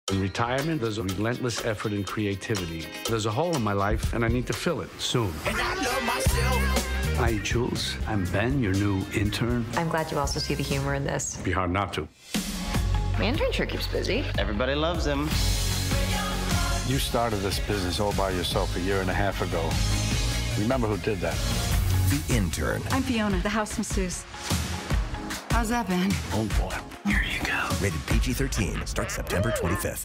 In retirement, there's a relentless effort and creativity. There's a hole in my life, and I need to fill it soon. And I love myself. Hi, Jules. I'm Ben, your new intern. I'm glad you also see the humor in this. It'd be hard not to. My intern sure keeps busy. Everybody loves him. You started this business all by yourself a year and a half ago. Remember who did that? The Intern. I'm Fiona, the house masseuse. How's that, Ben? Oh, boy. Here you go. Rated PG-13. Starts September 25th.